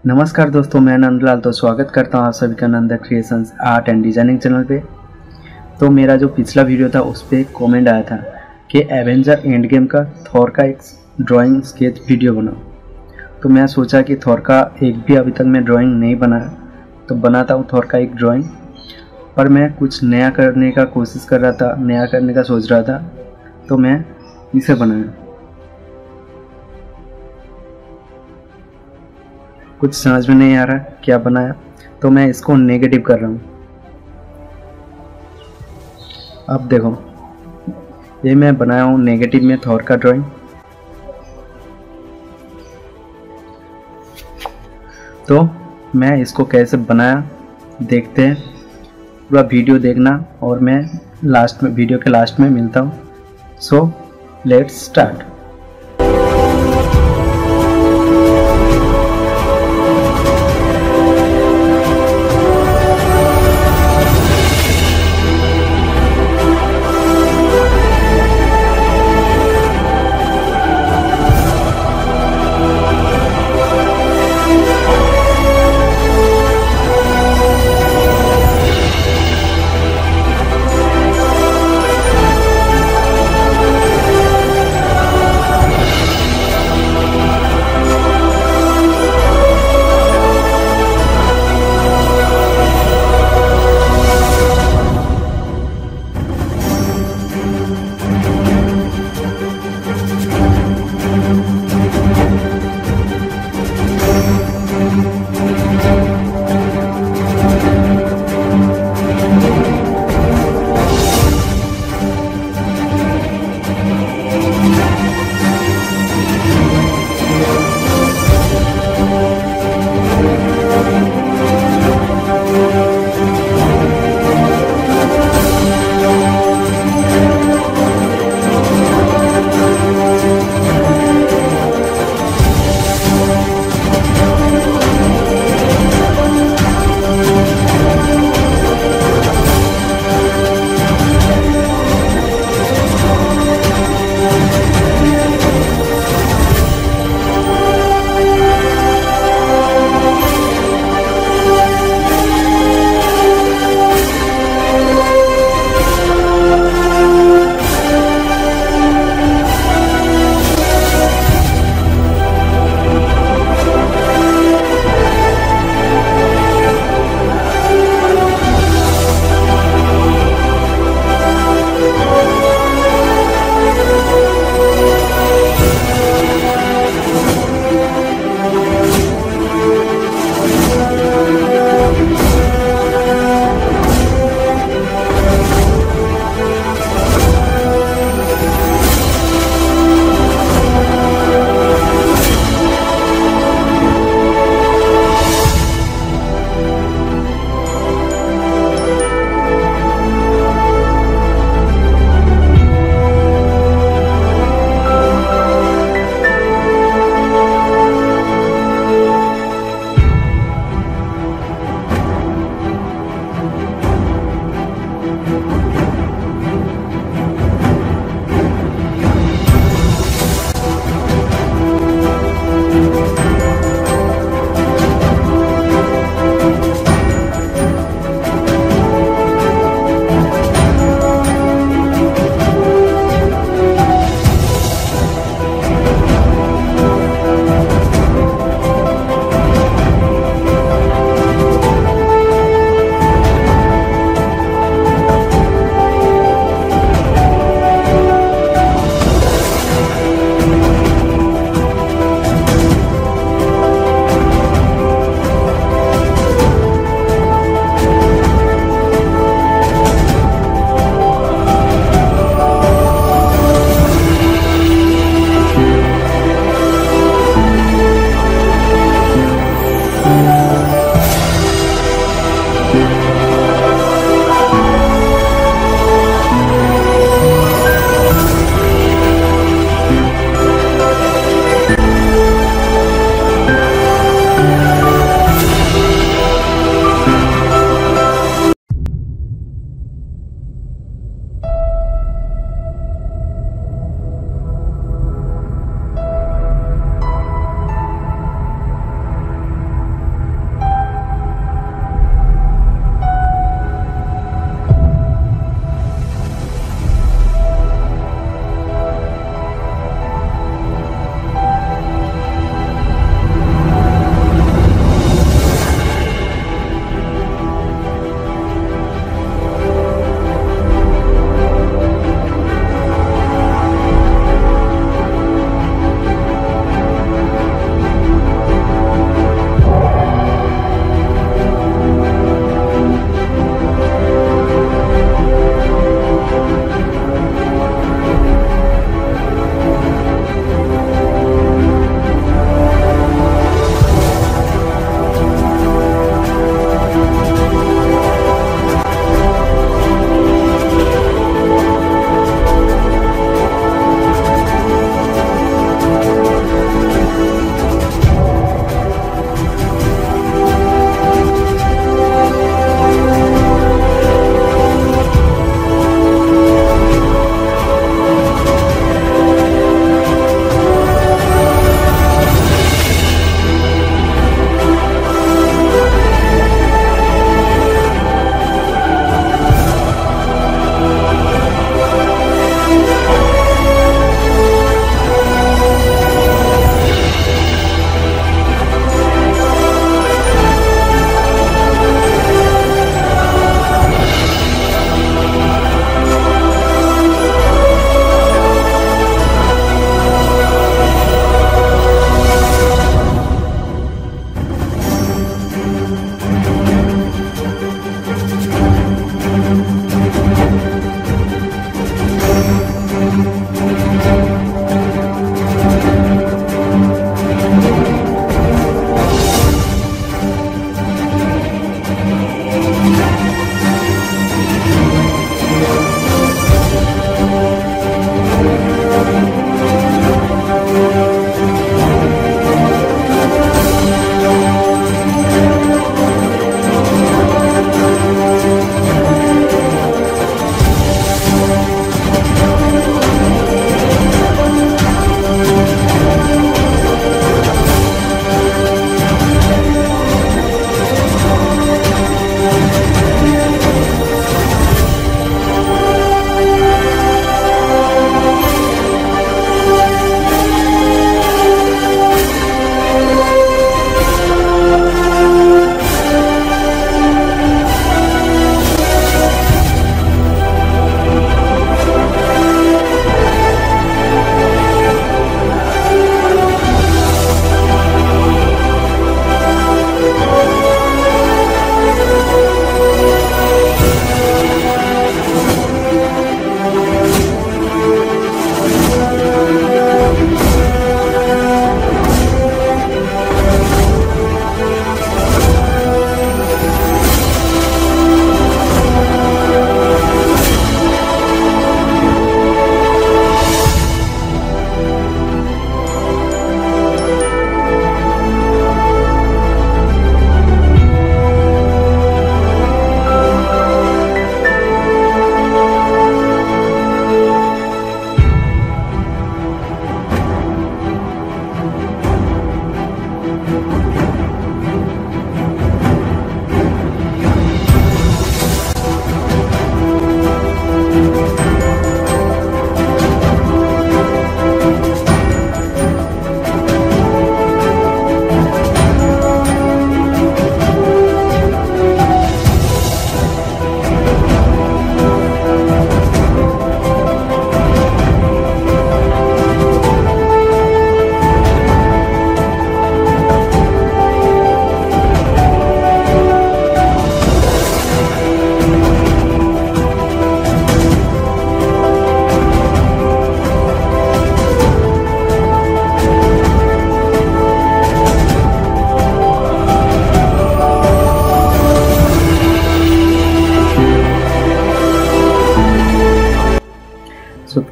नमस्कार दोस्तों, मैं नंदलाल। तो स्वागत करता हूँ आप सभी का Nanda creations art and designing channel पे। तो मेरा जो पिछला वीडियो था उस पर कमेंट आया था कि एवेंजर एंड गेम का थॉर का एक ड्राइंग स्केच वीडियो बनाओ। तो मैं सोचा कि थॉर का एक भी अभी तक मैं ड्राइंग नहीं बनाया, तो बनाता हूँ थॉर का एक ड्राइंग। पर मैं कुछ नया करने का कोशिश कर रहा था, नया करने का सोच रहा था, तो मैं इसे बनाया। कुछ समझ में नहीं आ रहा क्या बनाया, तो मैं इसको नेगेटिव कर रहा हूँ। अब देखो, ये मैं बनाया हूँ नेगेटिव में थॉर का ड्राइंग। तो मैं इसको कैसे बनाया देखते हैं, पूरा वीडियो देखना और मैं लास्ट में, वीडियो के लास्ट में मिलता हूँ। So let's start.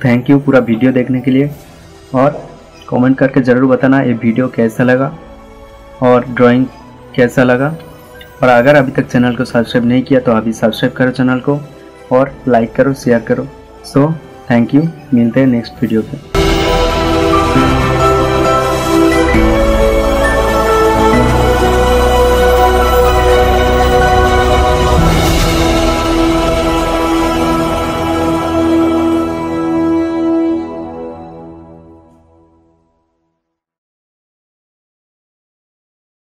Thank you पूरा वीडियो देखने के लिए, और कमेंट करके ज़रूर बताना ये वीडियो कैसा लगा और ड्राइंग कैसा लगा। और अगर अभी तक चैनल को सब्सक्राइब नहीं किया तो अभी सब्सक्राइब करो चैनल को और लाइक करो, शेयर करो। सो थैंक यू, मिलते हैं नेक्स्ट वीडियो पे।